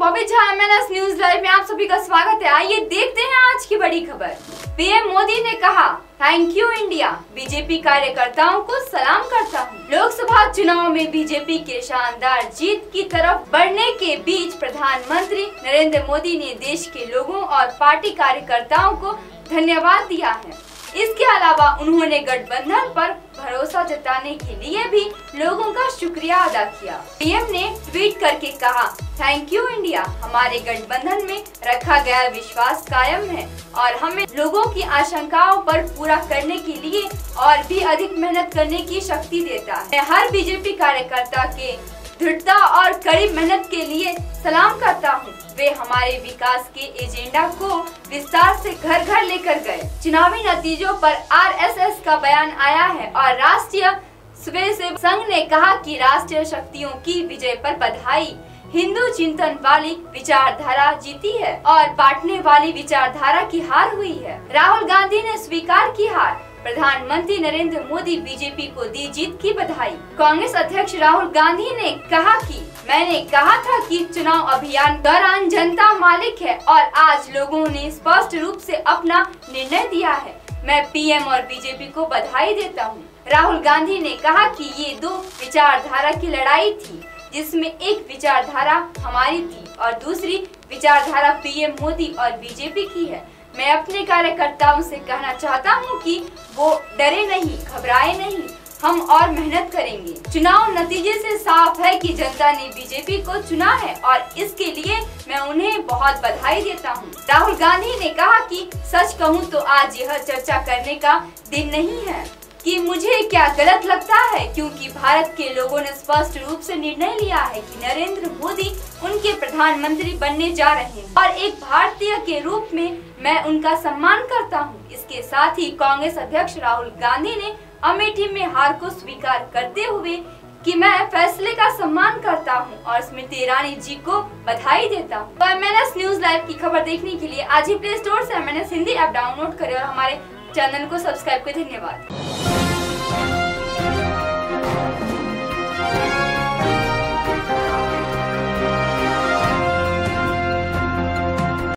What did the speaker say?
Bobby Jha MNS news live में आप सभी का स्वागत है। आइए देखते हैं आज की बड़ी खबर। पीएम मोदी ने कहा, थैंक यू इंडिया, बीजेपी कार्यकर्ताओं को सलाम करता हूँ। लोकसभा चुनाव में बीजेपी के शानदार जीत की तरफ बढ़ने के बीच प्रधानमंत्री नरेंद्र मोदी ने देश के लोगों और पार्टी कार्यकर्ताओं को धन्यवाद दिया है। इसके अलावा उन्होंने गठबंधन पर भरोसा जताने के लिए भी लोगों का शुक्रिया अदा किया। पीएम ने ट्वीट करके कहा, थैंक यू इंडिया, हमारे गठबंधन में रखा गया विश्वास कायम है और हमें लोगों की आशंकाओं पर पूरा करने के लिए और भी अधिक मेहनत करने की शक्ति देता है। मैं हर बीजेपी कार्यकर्ता के दृढ़ता और कड़ी मेहनत के लिए सलाम करता हूँ। वे हमारे विकास के एजेंडा को विस्तार से घर घर लेकर गए। चुनावी नतीजों पर RSS का बयान आया है और राष्ट्रीय स्वयंसेवक संघ ने कहा कि राष्ट्रीय शक्तियों की विजय पर बधाई। हिंदू चिंतन वाली विचारधारा जीती है और बांटने वाली विचारधारा की हार हुई है। राहुल गांधी ने स्वीकार की हार। प्रधानमंत्री नरेंद्र मोदी बीजेपी को दी जीत की बधाई। कांग्रेस अध्यक्ष राहुल गांधी ने कहा कि मैंने कहा था कि चुनाव अभियान दौरान जनता मालिक है और आज लोगों ने स्पष्ट रूप से अपना निर्णय दिया है। मैं पीएम और बीजेपी को बधाई देता हूँ। राहुल गांधी ने कहा कि ये दो विचारधारा की लड़ाई थी, जिसमें एक विचारधारा हमारी थी और दूसरी विचारधारा पीएम मोदी और बीजेपी की है। मैं अपने कार्यकर्ताओं से कहना चाहता हूं कि वो डरे नहीं, घबराए नहीं, हम और मेहनत करेंगे। चुनाव नतीजे से साफ है कि जनता ने बीजेपी को चुना है और इसके लिए मैं उन्हें बहुत बधाई देता हूं। राहुल गांधी ने कहा कि सच कहूं तो आज यह चर्चा करने का दिन नहीं है कि मुझे क्या गलत लगता है, क्योंकि भारत के लोगों ने स्पष्ट रूप से निर्णय लिया है कि नरेंद्र मोदी उनके प्रधानमंत्री बनने जा रहे हैं और एक भारतीय के रूप में मैं उनका सम्मान करता हूं। इसके साथ ही कांग्रेस अध्यक्ष राहुल गांधी ने अमेठी में हार को स्वीकार करते हुए कि मैं फैसले का सम्मान करता हूं और स्मृति ईरानी जी को बधाई देता हूं। तो MNS न्यूज लाइव की खबर देखने के लिए आज ही प्ले स्टोर से MNS हिंदी ऐप डाउनलोड करें और हमारे चैनल को सब्सक्राइब करें। धन्यवाद।